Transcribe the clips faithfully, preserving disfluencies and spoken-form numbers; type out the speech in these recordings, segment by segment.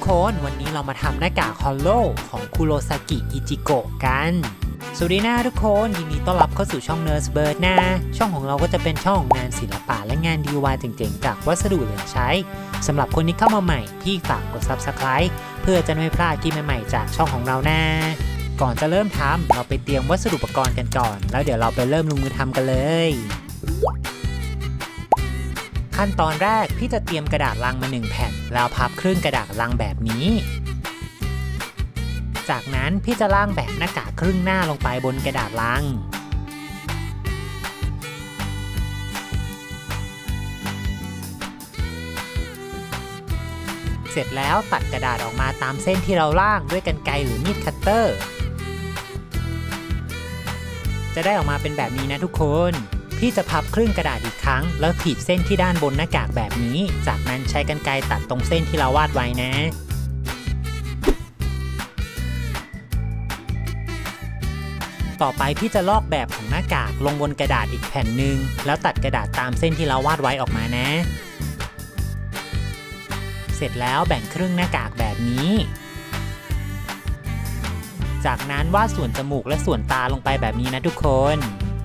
คนวันนี้เรามาทำหน้ากากฮอลโลของคุโรซากิอิจิโกะกันสวัสดีนะทุกคนยินดีต้อนรับเข้าสู่ช่อง Nerd Bird นะช่องของเราก็จะเป็นช่องงานศิลปะและงาน ดี ไอ วาย เจ๋งๆจากวัสดุเหลือใช้สำหรับคนที่เข้ามาใหม่พี่ฝากกด ซับสไครบ์ เพื่อจะไม่พลาดคลิปใหม่ๆจากช่องของเรานะก่อนจะเริ่มทำเราไปเตรียมวัสดุอุปกรณ์กันก่อนแล้วเดี๋ยวเราไปเริ่มลงมือทำกันเลยขั้นตอนแรกพี่จะเตรียมกระดาษลังมาหนึ่งแผ่นแล้วพับครึ่งกระดาษลังแบบนี้จากนั้นพี่จะล่างแบบหน้ากากครึ่งหน้าลงไปบนกระดาษลังเสร็จแล้วตัดกระดาษออกมาตามเส้นที่เราล่างด้วยกรรไกรหรือมีดคัตเตอร์จะได้ออกมาเป็นแบบนี้นะทุกคนพี่จะพับครึ่งกระดาษอีกครั้งแล้วขีดเส้นที่ด้านบนหน้ากากแบบนี้จากนั้นใช้กรรไกรตัดตรงเส้นที่เราวาดไว้นะต่อไปพี่จะลอกแบบของหน้ากากลงบนกระดาษอีกแผ่นหนึ่งแล้วตัดกระดาษตามเส้นที่เราวาดไว้ออกมานะเสร็จแล้วแบ่งครึ่งหน้ากากแบบนี้จากนั้นวาดส่วนจมูกและส่วนตาลงไปแบบนี้นะทุกคน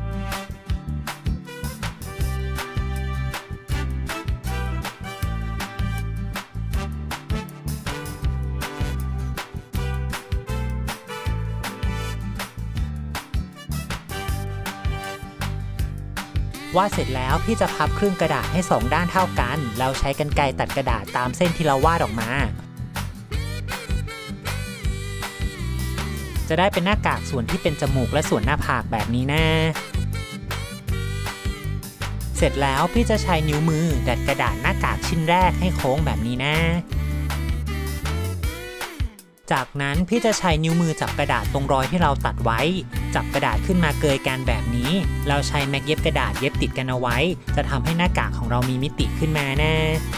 วาดเสร็จแล้วพี่จะพับครึ่งกระดาษให้สองด้านเท่ากันแล้วใช้กรรไกรตัดกระดาษตามเส้นที่เราวาดออกมาจะได้เป็นหน้ากากส่วนที่เป็นจมูกและส่วนหน้าผากแบบนี้นะเสร็จแล้วพี่จะใช้นิ้วมือดัดกระดาษหน้ากากชิ้นแรกให้โค้งแบบนี้นะจากนั้นพี่จะใช้นิ้วมือจับกระดาษตรงรอยที่เราตัดไว้จับกระดาษขึ้นมาเกยกันแบบนี้เราใช้แม็กเย็บกระดาษเย็บติดกันเอาไว้จะทำให้หน้ากากของเรามีมิติขึ้นมานะ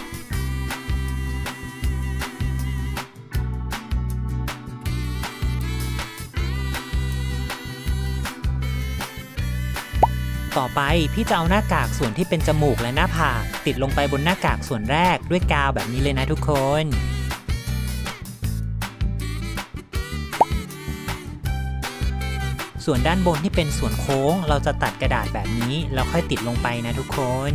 ต่อไปพี่จะเอาหน้ากากส่วนที่เป็นจมูกและหน้าผากติดลงไปบนหน้ากากส่วนแรกด้วยกาวแบบนี้เลยนะทุกคนส่วนด้านบนที่เป็นส่วนโค้งเราจะตัดกระดาษแบบนี้แล้วค่อยติดลงไปนะทุกคน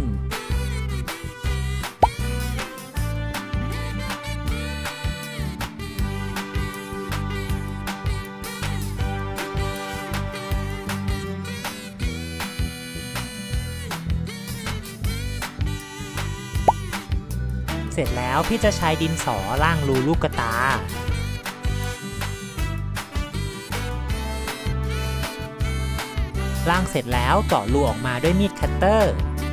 เสร็จแล้วพี่จะใช้ดินสอล่างรูลูกตาล่างเสร็จแล้วเจาะรูออกมาด้วยมีดคัตเตอร์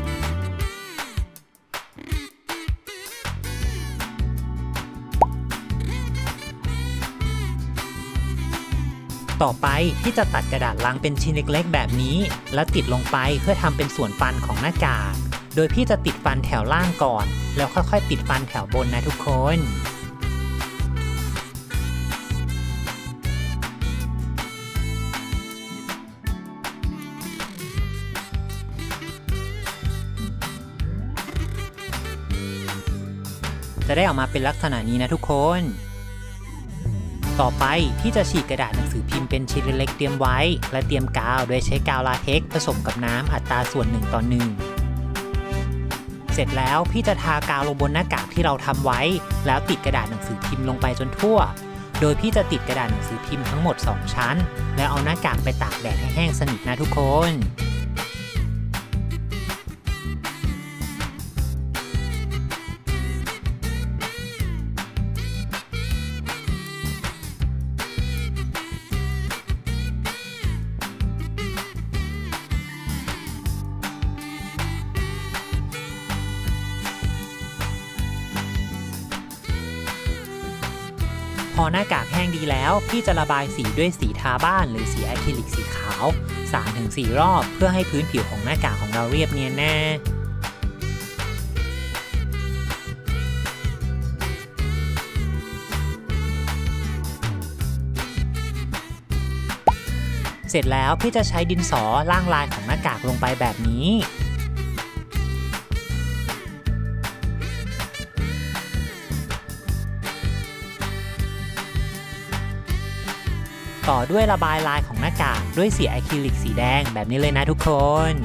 ต่อไปที่จะตัดกระดาษลังเป็นชิ้นเล็กๆแบบนี้แล้วติดลงไปเพื่อทำเป็นส่วนฟันของหน้ากากโดยพี่จะติดฟันแถวล่างก่อนแล้วค่อยๆติดฟันแถวบนนะทุกคนจะได้ออกมาเป็นลักษณะนี้นะทุกคนต่อไปพี่จะฉีกกระดาษหนังสือพิมพ์เป็นชิ้นเล็กๆเตรียมไว้และเตรียมกาวโดยใช้กาวลาเท็กซ์ผสมกับน้ำอัตราส่วนหนึ่งต่อหนึ่งเสร็จแล้วพี่จะทากาวลงบนหน้ากากที่เราทำไว้แล้วติดกระดาษหนังสือพิมพ์ลงไปจนทั่วโดยพี่จะติดกระดาษหนังสือพิมพ์ทั้งหมดสองชั้นแล้วเอาหน้ากากไปตากแดดให้แห้งสนิทนะทุกคนพอหน้ากากแห้งดีแล้วพี่จะระบายสีด้วยสีทาบ้านหรือสีอะคริลิกสีขาว สามถึงสี่ รอบเพื่อให้พื้นผิวของหน้ากากของเราเรียบเนียนแน่เสร็จแล้วพี่จะใช้ดินสอล่างลายของหน้ากากลงไปแบบนี้ พต่อด้วยระบายลายของหน้ากากด้วยสีอะคริลิกสีแดงแบบนี้เลยนะทุกคน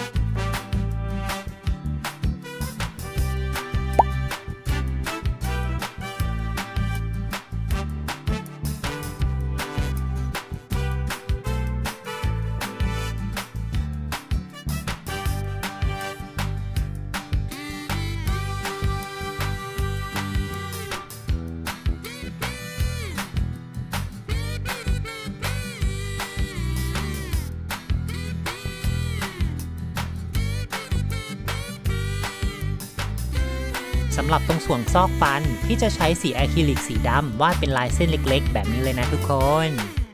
สำหรับตรงส่วนซอกฟันที่จะใช้สีอะคริลิกสีดำวาดเป็นลายเส้นเล็กๆแบบนี้เลยนะทุกคน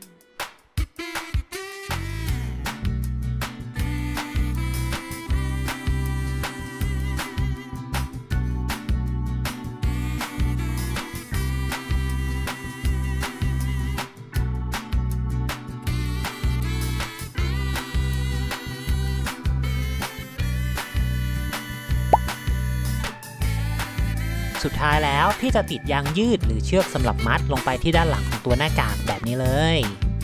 สุดท้ายแล้วพี่จะติดยางยืดหรือเชือกสำหรับมัดลงไปที่ด้านหลังของตัวหน้ากากแบบนี้เลย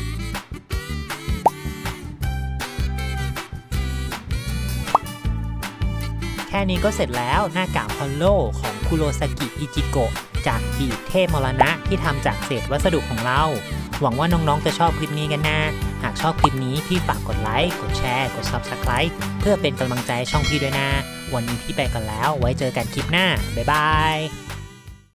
แค่นี้ก็เสร็จแล้วหน้ากากฮอลโลของคุโรซากิอิจิโกะจากบีดเทพมรณะที่ทำจากเศษวัสดุของเราหวังว่าน้องๆจะชอบคลิปนี้กันนะหากชอบคลิปนี้พี่ฝากกดไลค์กดแชร์กด ซับสไครบ์ เพื่อเป็นกำลังใจช่องพี่ด้วยนะวันนี้พี่ไปกันแล้วไว้เจอกันคลิปหน้าบ๊ายบาย